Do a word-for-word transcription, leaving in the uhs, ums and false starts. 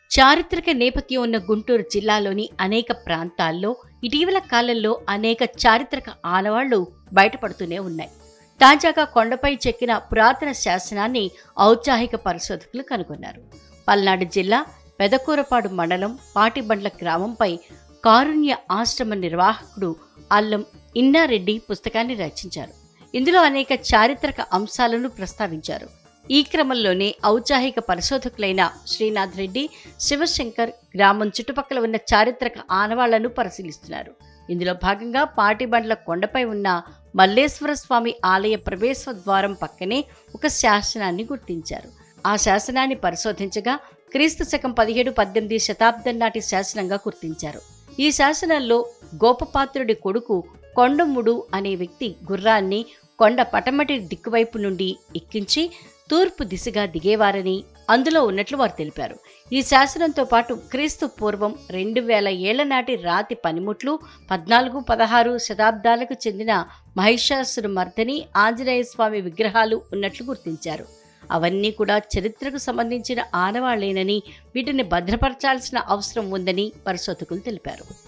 చారిత్రక నేపథ్యం ఉన్న గుంటూరు జిల్లాలోని అనేక ప్రాంతాల్లో ఇటీవల కాలంలో అనేక చారిత్రక ఆనవాళ్లు బయటపడుతూనే ఉన్నాయి. తాజాగా కొండపై చెక్కిన పురాతన శాసనాన్ని ఔత్సాహిక పరిశోధకులు కనుగొన్నారు. పల్నాడు జిల్లా పెదకూరపాడు మండలం పాటిబండ్ల గ్రామంపై కారుణ్య ఆశ్రమ నిర్వాహకుడు అల్లం ఇన్నారెడ్డి పుస్తకాన్ని రచించారు. ఇందులో అనేక చారిత్రక అంశాలను ప్రస్తావించారు. ఈ క్రమంలోనే ఔత్సాహిక పరిశోధకులైన శ్రీనాథ్ రెడ్డి, శివశంకర్ గ్రామం చుట్టుపక్కల ఉన్న చారిత్రక ఆనవాళ్లను పరిశీలిస్తున్నారు. ఇందులో భాగంగా పాటిబండ్ల కొండపై ఉన్న మల్లేశ్వర స్వామి ఆలయ ప్రవేశ ద్వారం పక్కనే ఒక శాసనాన్ని గుర్తించారు. ఆ శాసనాన్ని పరిశోధించగా క్రీస్తు శకం పదిహేడు పద్దెనిమిది శతాబ్దం నాటి శాసనంగా గుర్తించారు. ఈ శాసనంలో గోపపాత్రుడి కొడుకు కొండముడు అనే వ్యక్తి గుర్రాన్ని కొండ పటమటి దిక్కువైపు నుండి ఎక్కించి తూర్పు దిశగా దిగేవారని అందులో ఉన్నట్లు వారు తెలిపారు. ఈ శాసనంతో పాటు క్రీస్తు పూర్వం రెండు వేల ఏళ్ల నాటి రాతి పనిముట్లు, పద్నాలుగు పదహారు శతాబ్దాలకు చెందిన మహిషాసుర మర్దని ఆంజనేయ స్వామి విగ్రహాలు ఉన్నట్లు గుర్తించారు. అవన్నీ కూడా చరిత్రకు సంబంధించిన ఆనవాళ్లేనని, వీటిని భద్రపరచాల్సిన అవసరం ఉందని పరిశోధకులు తెలిపారు.